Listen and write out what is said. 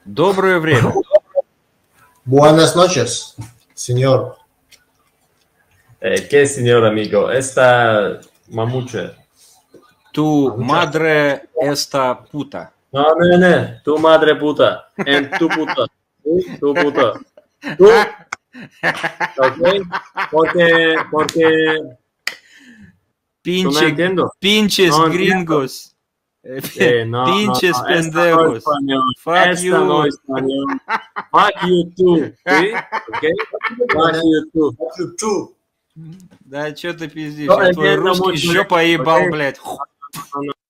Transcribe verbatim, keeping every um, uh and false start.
Доброе время. Buenas noches, señor. Eh, ¿Qué, señor amigo? Esta mamuche. Tu madre esta puta. No, no, no. Tu madre puta. En tu puta. Tú, tu puta. Tú. ¿Ok? Porque, porque... Pinche, no entiendo. pinches No gringos. Eh, no, Pinches no, no. pendejos. Esta no español. Fuck Esta you. no español. Fuck you too. ¿Sí? ¿Ok? Fuck you too. You too. Да что ты пиздишь? Ну, Я твой отдельно русский можно- жопа ебал, Окей. блядь. No, no.